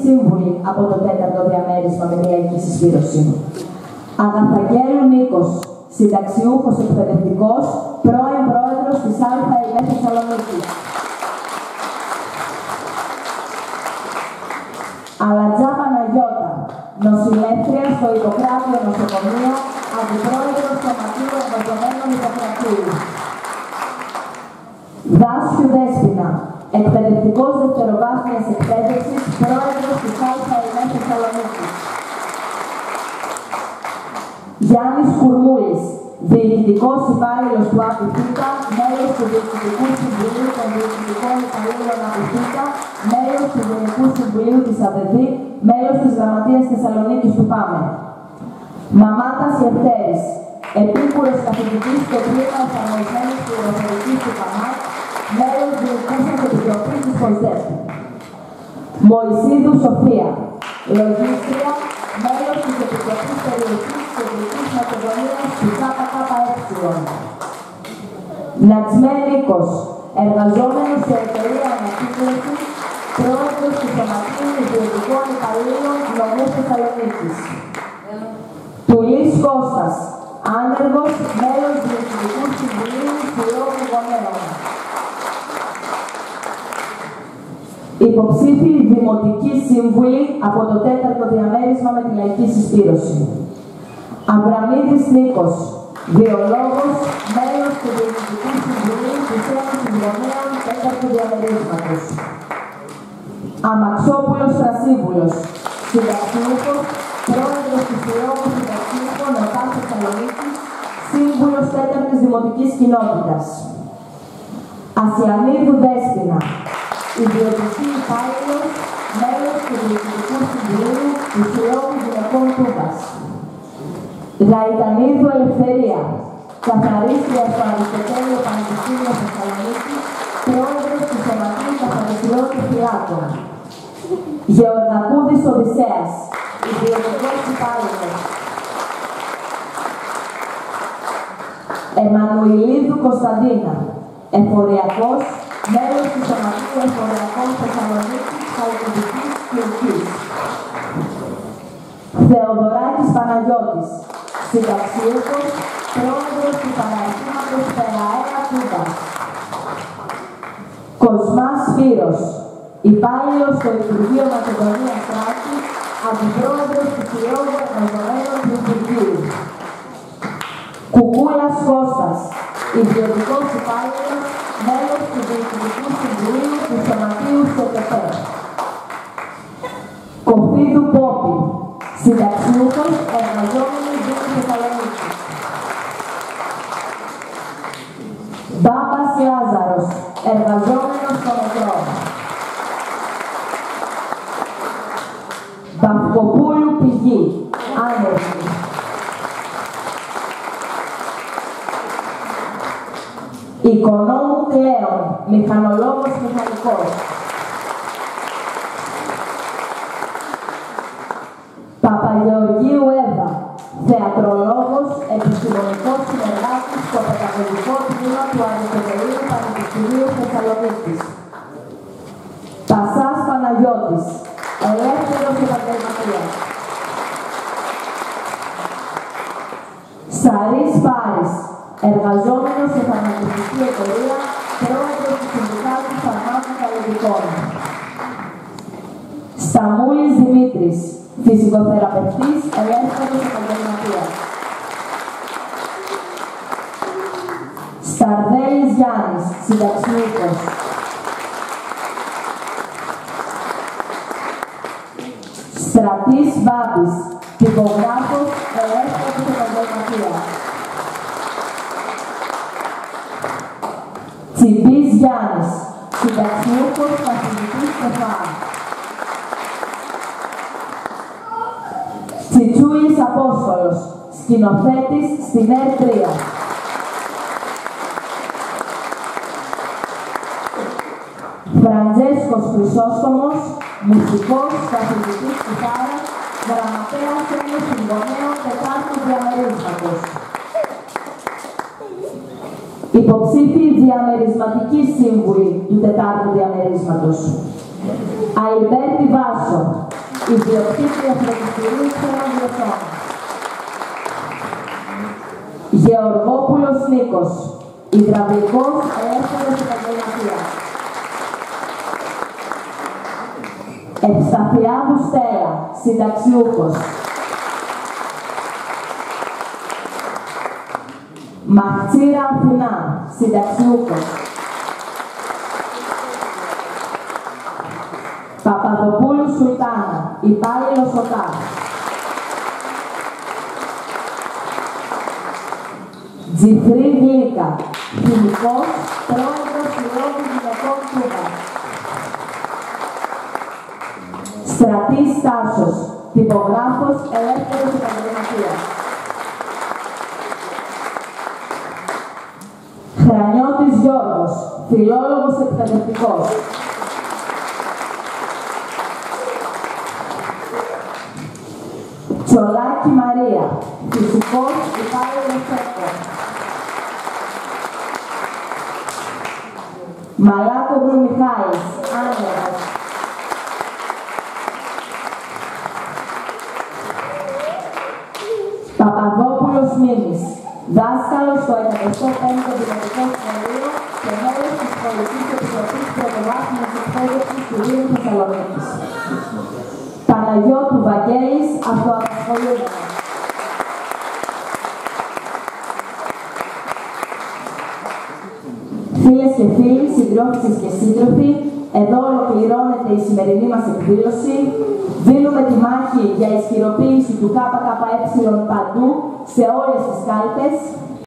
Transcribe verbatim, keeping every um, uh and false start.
σύμβουλοι από το τέταρτο διαμέρισμα με τη λαϊκή συσπήρωση. Αγαθαγγέλου Νίκος, συνταξιούχος εκπαιδευτικός, πρώην πρόεδρος της ΑΕΜΕ Θεσσαλονίκη. Αλατζά Παναγιώτα, νοσηλεύτρια στο Ιπποκράτιο Νοσοκομείο, αντιπρόεδρος Σωματείου Εργαζομένων Ιπποκρατίου. Δάσιου Δέσποινα, εκπαιδευτικός δευτεροβάθμιας εκπαίδευσης, πρόεδρος της ΑΕΜΕ Θεσσαλονίκη. Γιάννης Κουρμούλης, διοικητικός υπάλληλος του ΑΠΙΦΙΚΑ, μέλος του Διοικητικού Συμβουλίου των Διοικητικών Υπαλλήλων ΑΠΙΦΙΚΑ, μέλος του Γενικού Συμβουλίου της ΑΔΕΔΗ, μέλος της Γραμματείας Θεσσαλονίκης του ΠΑΜΕ. Μαμάτας Λευτέρης, επίκουρος καθηγητής στο τμήμα εφαρμοσμένης πληροφορικής του ΠΑΜΑΚ, μέλος Διευθύνσης Επιτροπής της ΠΟΣΔΕΠ. Μωυσίδου Σοφία, λογίστρια, μέλος της Επιτροπής Περιοχής Κεντρικής Μακεδονίας του ΚΚΕ. Νατσμέ Νίκος, εργαζόμενος σε εταιρεία ανακύκλωση, πρόεδρος του Σωματείου Ιδιωτικών Υπαλλήλων Νομού Θεσσαλονίκης. Τουλής Κώστας, άνεργος, μέλος Διευθυντικού Συμβουλίου Συλλόγου Γονέων. Υποψήφιοι δημοτικοί σύμβουλοι από το τέταρτο διαμέρισμα με τη λαϊκή συσπήρωση. Αβραμίδης Νίκος, βιολόγος, μέλος του Διευθυντικού Συμβουλίου της Ένωσης Γονέων τέταρτου διαμερίσματος. Αμαξόπουλος Φρασίβουλος, συνταξιούχος, πρόεδρος του Συλλόγου Συνταξιούχων ΟΤΑ Θεσσαλονίκης, σύμβουλος τέταρτης Δημοτικής Κοινότητας. Ασιανίδου Δέσποινα, ιδιωτική υπάλληλος, μέλος του Διοικητικού Συμβουλίου του Συλλόγου Γυναικών Τούμπας. Γαϊτανίδου Ελευθερία, καθαρίστρια στο Αριστοτέλειο Πανεπιστήμιο Θεσσαλονίκη, πρόεδρος του Σωματείου Καθαριστριών και Φυλάκων. Γεωργακούδης Οδυσσέας, ιδιωτικός υπάλληλος. Εμμανουηλίδου Κωνσταντίνα, εφοριακός, μέλος του Σωματείου Εφοριακών Θεσσαλονίκης Χαλκιδικής Κυρκής. Θεοδωράκης Παναγιώτης, συνταξιούχος, πρόεδρος του Παραρχήματος Περαέρα Τούμπας. Κοσμάς Σπύρος, υπάλληλος στο Υπουργείο Μακεδονίας Θράκης, αντιπρόεδρος του Συλλόγου Εργαζομένων του Υπουργείου. Κουκούλας Κώστας, ιδιωτικός υπάλληλος, μέλος του Διοικητικού Συμβουλίου του Σωματείου ΣΕΤΕΠΕ. Κοφίδου Πόπη, συνταξιούχος, εργαζόμενος Δήμου Θεσσαλονίκης. Μπάμπας Λάζαρος, εργαζόμενος στο Μετρό. Μπαυκοπούλου Πηγή, άνεργη. Οικονόμου Κλέον, μηχανολόγος μηχανικός. Παπαγεωργίου Εύα, θεατρολόγος, επιστημονικός συνεργάτης στο παιδαγωγικό τμήμα του Αριστοτελείου Πανεπιστημίου Θεσσαλονίκης. Πασάς Παναγιώτης, ελεύθερος επαγγελματίας. Σαρής Πάρης, εργαζόμενος σε φαρμακευτική εταιρεία, πρόεδρος του Συνδικάτου Φαρμάκων Καλλιτικών. Σταμούλης Δημήτρης, φυσικοθεραπευτής, ελεύθερος επαγγελματίας. Σταρδέλης Γιάννης, συνταξιούχος. Στρατής Μπάμπης, τυπογράφος, ελεύθερος επαγγελματίας. Τσιμπής Γιάννης, συνταξιούχος, καθηγητής ΕΦΑ. Τσιτσούλης Απόστολος, σκηνοθέτης στην ΕΡ τρία. Φραντζέσκος Χρυσόστομος, μουσικός, καθηγητής κιθάρας, γραμματέας Ένωσης Γονέων τετάρτου διαμερίσματος. Υποψήφιοι διαμερισματικοί σύμβουλοι του τετάρτου διαμερίσματος. Αϊμπέρτη Βάσο, ιδιοκτήτρια φροντιστηρίου ξένων γλωσσών. Γεωργόπουλος Νίκος, υδραυλικός ελεύθερος επαγγελματίας. Ευσταθιάδου Στέλλα, συνταξιούχος. Μαχτσίρα Αθηνά, συνταξιούχος. Παπαδοπούλου Σουλτάνα, υπάλληλος ΟΚΑ. Τζιφρή Γλύκα, χημικός, πρόεδρος Συλλόγου Γυναικών Κούβα. Στρατής Τάσος, τυπογράφος, ελεύθερος επαγγελματίας. Χρανιώτης Γιώργος, φιλόλογος εκπαιδευτικός. Τσολάκη Μαρία, φυσικός, υπάλληλος ΕΚΟ. Μαλάκογλου Μιχάλης, άνεργος. Παπαδόπουλος Μίμης, δάσκαλος στο εκατοστό πέμπτο Δημοτικό Σχολείο και μέλος της Πολιτικής Επιτροπής Πρωτοβάθμιας Εκπαίδευσης του Δήμου Θεσσαλονίκης. Παναγιώτου Βαγγέλης, αυτοαπασχολούμενος. Φίλες και φίλοι, συντρόφισσες και σύντροφοι, εδώ ολοκληρώνεται η σημερινή μας εκδήλωση. Δίνουμε τη μάχη για ισχυροποίηση του ΚΚΕ παντού, σε όλες τις κάλπες.